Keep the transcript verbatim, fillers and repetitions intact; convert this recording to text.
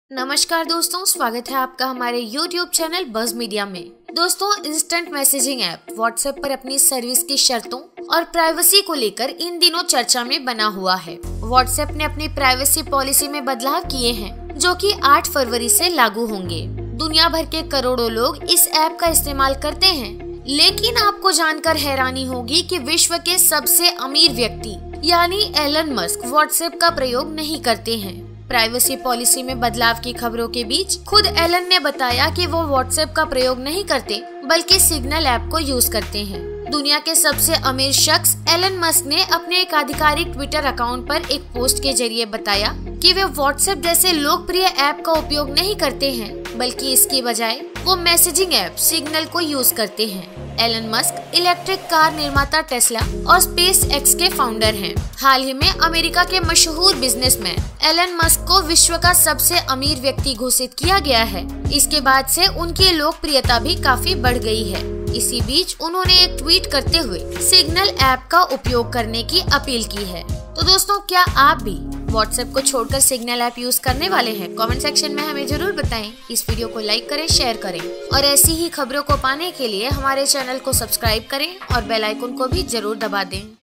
नमस्कार दोस्तों, स्वागत है आपका हमारे YouTube चैनल बज़ मीडिया में। दोस्तों, इंस्टेंट मैसेजिंग ऐप व्हाट्सएप पर अपनी सर्विस की शर्तों और प्राइवेसी को लेकर इन दिनों चर्चा में बना हुआ है। व्हाट्सएप ने अपनी प्राइवेसी पॉलिसी में बदलाव किए हैं, जो कि आठ फरवरी से लागू होंगे। दुनिया भर के करोड़ों लोग इस ऐप का इस्तेमाल करते हैं, लेकिन आपको जानकर हैरानी होगी कि विश्व के सबसे अमीर व्यक्ति यानी एलन मस्क व्हाट्सएप का प्रयोग नहीं करते हैं। प्राइवेसी पॉलिसी में बदलाव की खबरों के बीच खुद एलन ने बताया कि वो व्हाट्सएप का प्रयोग नहीं करते, बल्कि सिग्नल ऐप को यूज करते हैं। दुनिया के सबसे अमीर शख्स एलन मस्क ने अपने एक आधिकारिक ट्विटर अकाउंट पर एक पोस्ट के जरिए बताया कि वे व्हाट्सएप जैसे लोकप्रिय ऐप का उपयोग नहीं करते हैं, बल्कि इसकी बजाय वो मैसेजिंग ऐप सिग्नल को यूज करते हैं। एलन मस्क इलेक्ट्रिक कार निर्माता टेस्ला और स्पेस एक्स के फाउंडर हैं। हाल ही में अमेरिका के मशहूर बिजनेसमैन एलन मस्क को विश्व का सबसे अमीर व्यक्ति घोषित किया गया है। इसके बाद से उनकी लोकप्रियता भी काफी बढ़ गई है। इसी बीच उन्होंने एक ट्वीट करते हुए सिग्नल ऐप का उपयोग करने की अपील की है। तो दोस्तों, क्या आप भी व्हाट्सएप को छोड़कर सिग्नल ऐप यूज करने वाले हैं? कमेंट सेक्शन में हमें जरूर बताएं। इस वीडियो को लाइक करें, शेयर करें और ऐसी ही खबरों को पाने के लिए हमारे चैनल को सब्सक्राइब करें और बेल आइकन को भी जरूर दबा दें।